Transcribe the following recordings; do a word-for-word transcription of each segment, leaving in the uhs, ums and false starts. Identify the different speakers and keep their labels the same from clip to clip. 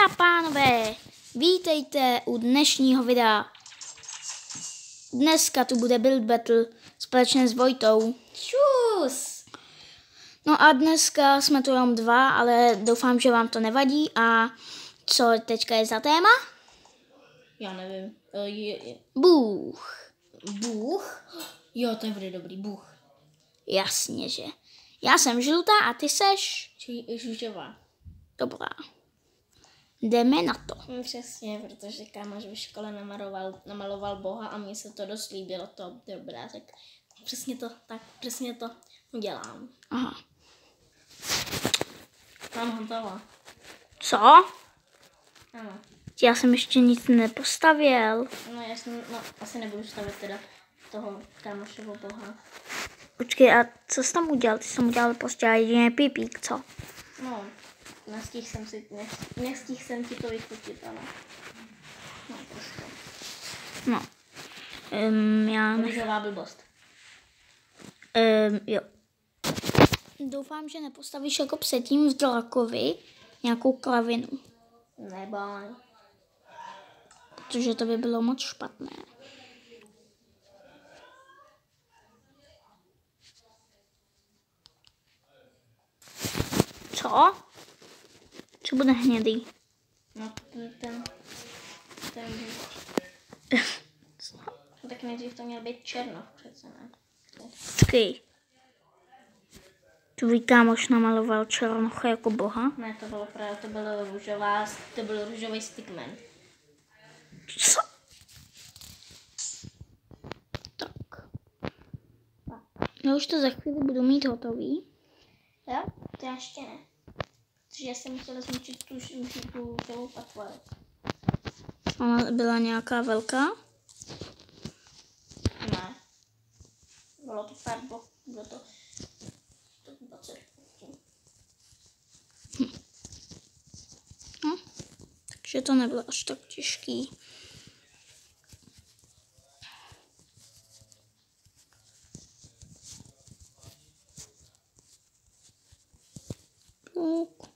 Speaker 1: a pánové, vítejte u dnešního videa. Dneska tu bude Build Battle společně s Vojtou.
Speaker 2: Čus!
Speaker 1: No a dneska jsme tu jenom dva, ale doufám, že vám to nevadí. A co teďka je za téma?
Speaker 2: Já nevím. Je, je.
Speaker 1: Bůh.
Speaker 2: Bůh? Jo, to bude dobrý. Bůh.
Speaker 1: Jasně, že. Já jsem žlutá a ty seš?
Speaker 2: Či žužová.
Speaker 1: Dobrá. Jdeme na to.
Speaker 2: No, přesně, protože kámoš ve škole namaloval, namaloval Boha a mně se to dost líbilo, to dobrá, tak přesně to, tak přesně to udělám.
Speaker 1: Aha.
Speaker 2: Mám hotovo.
Speaker 1: Co?
Speaker 2: Ano.
Speaker 1: Já jsem ještě nic nepostavil.
Speaker 2: No jasně, no asi nebudu stavit teda toho kámošovo Boha.
Speaker 1: Počkej, a co jsi tam udělal? Ty jsi tam udělal prostě jediný pipík, co?
Speaker 2: No, nestihl jsem si, nech, nestihl jsem ti to vyfotit, ale no prostě.
Speaker 1: No. Um, já...
Speaker 2: Růžová blbost.
Speaker 1: Um, jo. Doufám, že nepostavíš jako předtím v drakovi nějakou klavinu.
Speaker 2: Neboj.
Speaker 1: Protože to by bylo moc špatné. Co? Co bude hnědý?
Speaker 2: No ten, ten, tak nejdřív to měl být černo, přece ne.
Speaker 1: Počkej. Tvůj kámoš namaloval černocha jako boha?
Speaker 2: Ne, to bylo právě, to bylo růžová, to byl růžový stickman.
Speaker 1: Co? Tak. Já už to za chvíli budu mít hotový.
Speaker 2: Jo? To já ještě ne. Protože já jsem musela zničit tu růžovou patvoru.
Speaker 1: Ona byla nějaká velká?
Speaker 2: Ne. Bylo to pár bloků, bylo to dvacet.
Speaker 1: Hm. No, takže to nebylo až tak těžký. Pluk.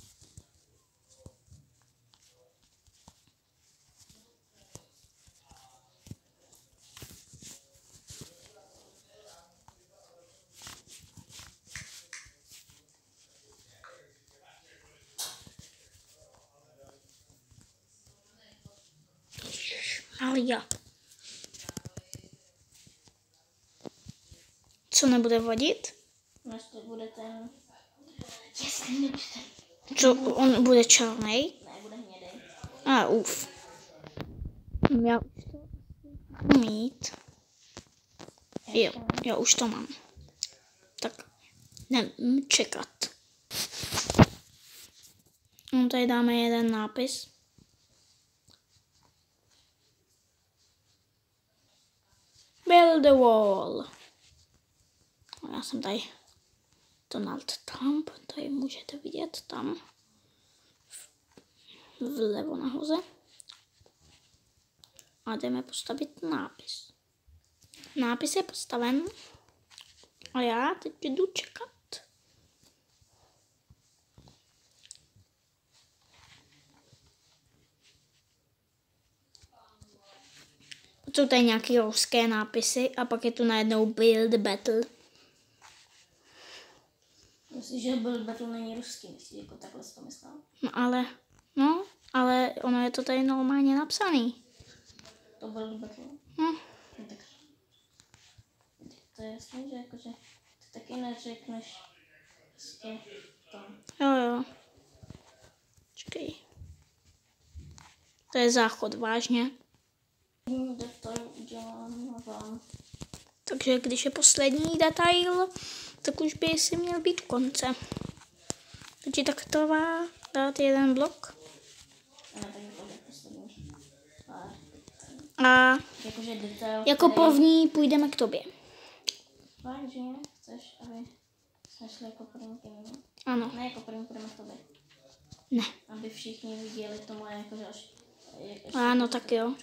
Speaker 1: Maria. Co nebude vadit?
Speaker 2: No, jestli bude ten... Jestli nebude ten...
Speaker 1: Co, on bude černý?
Speaker 2: Ne, bude hnědej.
Speaker 1: A uf. Já už to budu mít. Jo, já už to mám. Tak, jdem čekat. No, tady dáme jeden nápis. Build a wall. Já jsem tady Donald Trump, tady můžete vidět tam vlevo nahoře. A jdeme postavit nápis. Nápis je postaven a já teď jdu čekat. Jsou tady nějaké ruské nápisy a pak je tu najednou Build Battle.
Speaker 2: Myslíš, že Build Battle není ruský, myslíš, jako takhle jsi to myslel?
Speaker 1: No ale, no, ale ono je to tady normálně napsaný.
Speaker 2: To Build Battle?
Speaker 1: Hm.
Speaker 2: No, tak to je jasný, že jakože ty taky neřekneš prostě tam.
Speaker 1: Jo, jo. Čekej. To je záchod, vážně.
Speaker 2: Detail udělám vám.
Speaker 1: Takže když je poslední detail, tak už by si měl být u konce. Takže tak trvá dát jeden blok. A
Speaker 2: Jakože detail,
Speaker 1: jako
Speaker 2: který...
Speaker 1: první půjdeme k tobě.
Speaker 2: Vážně? Chceš, aby jsme šli jako první ke mně?
Speaker 1: Ano.
Speaker 2: Ne, jako první půjdeme k tobě.
Speaker 1: Ne.
Speaker 2: Aby všichni viděli to moje jakože až... až
Speaker 1: Ano, tak jo.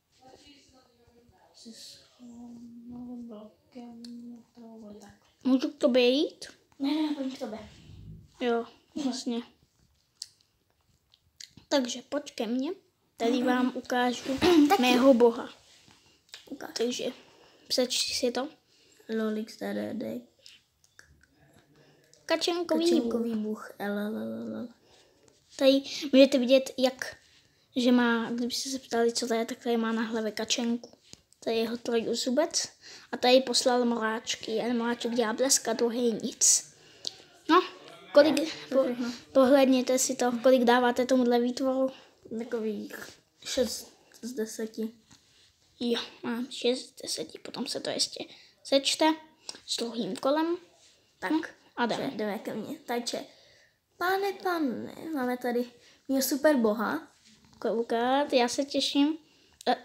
Speaker 1: Můžu k tobě jít?
Speaker 2: Ne, ne, pojď k tobě.
Speaker 1: Jo, vlastně. Takže pojď ke mně. Tady vám ukážu mého boha.
Speaker 2: Ukáž.
Speaker 1: Takže přečti si to.
Speaker 2: Lolix tady.
Speaker 1: Kačenkový bůh.
Speaker 2: Kačenkový bůh. L.
Speaker 1: Tady můžete vidět, jak, že má, kdybyste se ptali, co to je, tak tady má na hlavě kačenku. Tady je jeho trojuzubec a tady poslal moráčky. Jeden moráček dělá blesk a druhý nic. No, kolik, po, pohledněte si to, kolik dáváte tomuhle výtvoru.
Speaker 2: Takových šest z deseti.
Speaker 1: Jo, mám šest z deseti, potom se to ještě sečte s druhým kolem.
Speaker 2: Tak,
Speaker 1: hm, a jdeme.
Speaker 2: jdeme ke mně. Takže, pane, pane, máme tady mýho super boha.
Speaker 1: Koukat, já se těším. E,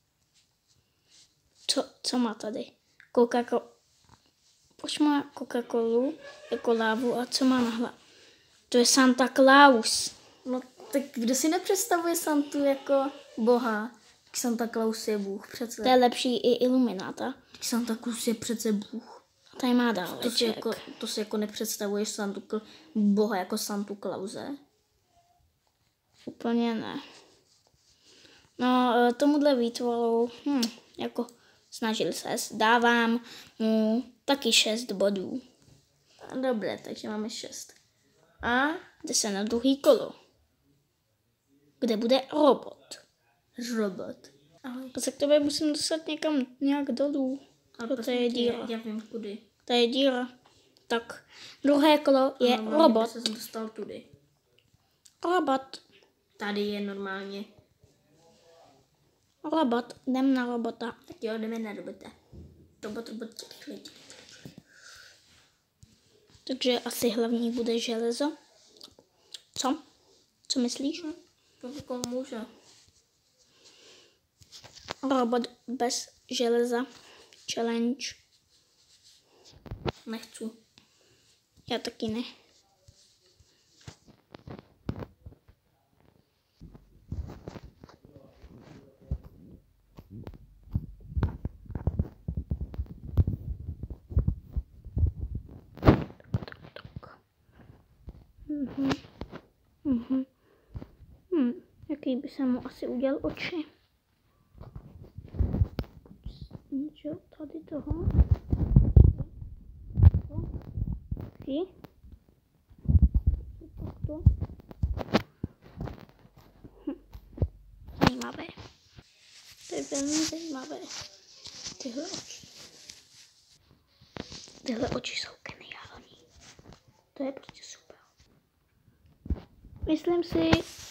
Speaker 1: co, co má tady? Coca-Cola. Proč má Coca-Colu jako lávu a co má na hlavě? To je Santa Claus.
Speaker 2: No, tak kdo si nepředstavuje Santu jako boha? Tak Santa Claus je bůh přece.
Speaker 1: To je lepší i ilumináta.
Speaker 2: Tak Santa Claus je přece bůh.
Speaker 1: A tady má dál.
Speaker 2: To si, jako, to si jako nepředstavuješ Santu, boha jako Santu Clause?
Speaker 1: Úplně ne. No, tomuhle výtvoru, hm, jako snažil ses, dávám mu taky šest bodů.
Speaker 2: Dobré, takže máme šest. A
Speaker 1: jde se na druhý kolo, kde bude robot.
Speaker 2: Robot. Ahoj.
Speaker 1: Pak se k tobě musím dostat někam nějak dolů.
Speaker 2: Ale
Speaker 1: to je díra.
Speaker 2: Já vím kudy.
Speaker 1: To je díra. Tak, druhé kolo je
Speaker 2: no,
Speaker 1: robot.
Speaker 2: Se dostal tudy.
Speaker 1: Robot.
Speaker 2: Tady je normálně.
Speaker 1: Robot, jdem na robota.
Speaker 2: Tak jo, jdeme na robota. Robot, robot, rychle.
Speaker 1: Takže asi hlavní bude železo. Co? Co myslíš?
Speaker 2: To jako může.
Speaker 1: Robot bez železa. Challenge.
Speaker 2: Nechci.
Speaker 1: Já taky ne. Mhm. Mhm. Hm. Jaký by se mu asi udělal oči? Něco tady toho. Taky. Takto. Hm. Zajímavé. To je velmi zajímavé. Tyhle oči. Tyhle oči jsou geniální. To je prostě super. Myslím si,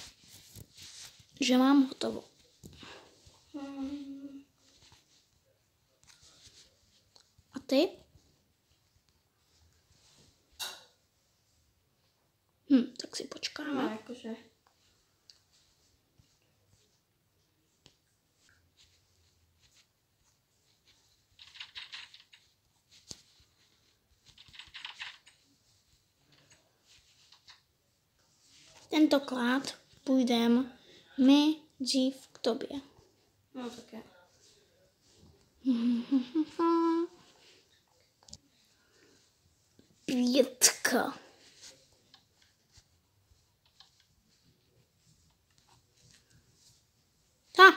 Speaker 1: že mám hotovo.
Speaker 2: Hmm.
Speaker 1: A ty? Hm, tak si počkáme.
Speaker 2: No, jakože.
Speaker 1: Tentokrát půjdeme my dřív k tobě.
Speaker 2: No tak je.
Speaker 1: Pětka. Ha!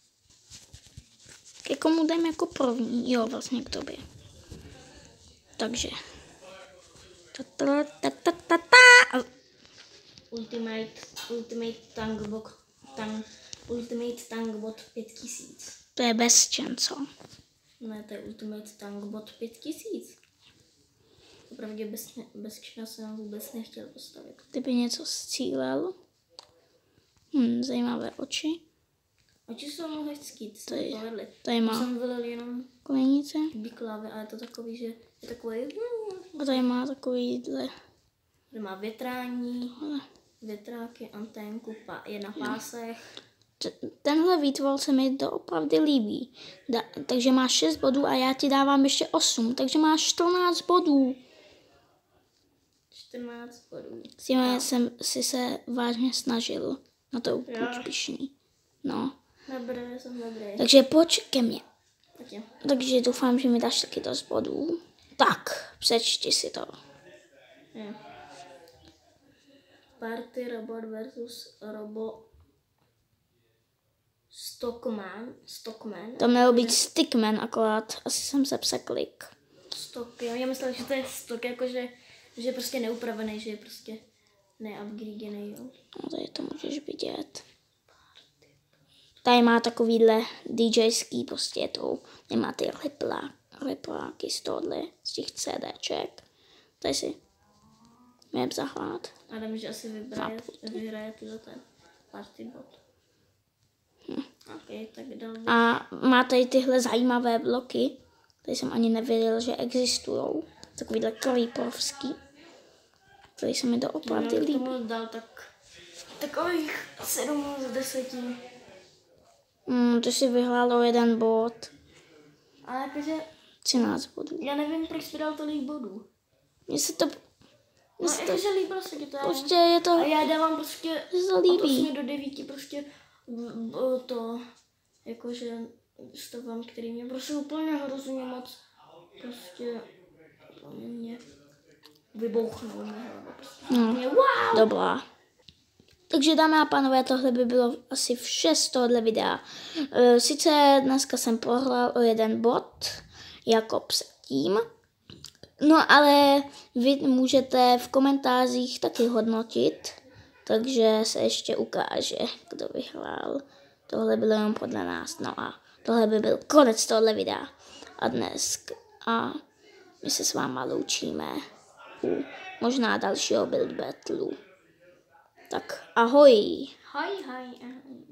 Speaker 1: Ke komu jdeme jako první? Jo, vlastně k tobě. Takže. Ta, ta, ta, ta, ta, ta.
Speaker 2: Ultimate, Ultimate Tangbot, tank, Ultimate Tangbot pět tisíc.
Speaker 1: To je bezčen, co?
Speaker 2: Ne, to je Ultimate Tangbot pět tisíc. Opravdu bez, bez čeho jsem vůbec nechtěl postavit.
Speaker 1: Kdyby něco střílel. Hm, zajímavé oči.
Speaker 2: Oči jsou mu hezký, ty se
Speaker 1: Tady-
Speaker 2: mi povedly.
Speaker 1: Tady má
Speaker 2: Jsem vylil jenom
Speaker 1: kolejnice.
Speaker 2: biklávy, ale je to takový, že je takový,
Speaker 1: A tady má takovýhle.
Speaker 2: že má větrání,
Speaker 1: Ale
Speaker 2: větráky, anténku, pa, je na pásech.
Speaker 1: t- tenhle výtvor se mi doopravdy líbí. Da, takže máš šest bodů a já ti dávám ještě osm, takže máš čtrnáct bodů.
Speaker 2: čtrnáct bodů.
Speaker 1: S tím jsem si se vážně snažil. Na to
Speaker 2: Jo.
Speaker 1: buď pišný. No.
Speaker 2: Dobré, jsem dobrý.
Speaker 1: Takže pojď ke mně.
Speaker 2: Tak jo.
Speaker 1: Takže doufám, že mi dáš taky dost bodů. Tak, přečti si to.
Speaker 2: Jo. Party Robot versus Robo Stockman. Stockman.
Speaker 1: To mělo být Stickman, akorát asi jsem se překlik.
Speaker 2: Stock, jo. Já myslím, že to je stock, jakože že je prostě neupravený, že je prostě neupgradený, jo.
Speaker 1: No, tady to můžeš vidět. Tady má takovýhle DJský prostě to, nemá ty riplá, ripláky z tohle, z těch CDček. Tady si měl zahrát.
Speaker 2: Adam, že asi vybraje, vyhraje tuto ten party bot. Hm. Ok, tak dal bych.
Speaker 1: A má tady tyhle zajímavé bloky. Tady jsem ani nevěděl, že existujou. Takovýhle creepovský. Tady se mi to opravdu
Speaker 2: Já
Speaker 1: líbí.
Speaker 2: tomu dal tak takových sedm z deseti.
Speaker 1: Hmm, ty si vyhrál o jeden bod.
Speaker 2: Ale jakože,
Speaker 1: třináct bodů.
Speaker 2: já nevím, proč jsi dal tolik bodů.
Speaker 1: Mně se to...
Speaker 2: No,
Speaker 1: Mně se to
Speaker 2: jakože líbilo se ti to.
Speaker 1: prostě je to...
Speaker 2: A já dávám prostě
Speaker 1: Mně se to
Speaker 2: od
Speaker 1: líbí.
Speaker 2: osmi do devíti prostě v- v- to, jakože stavám, který mě prostě úplně hrozně moc prostě mě vybouchnul. Prostě.
Speaker 1: No.
Speaker 2: Mě, wow!
Speaker 1: Dobrá. Takže dámy a pánové, tohle by bylo asi vše z tohohle videa. E, Sice dneska jsem prohrál o jeden bod, jako předtím. No ale vy můžete v komentářích taky hodnotit, takže se ještě ukáže, kdo vyhrál. Tohle bylo jenom podle nás, no a tohle by byl konec tohle videa. A dnes a my se s váma loučíme u možná dalšího build battlu. Tak ahoj.
Speaker 2: Hi, hi, ahoj.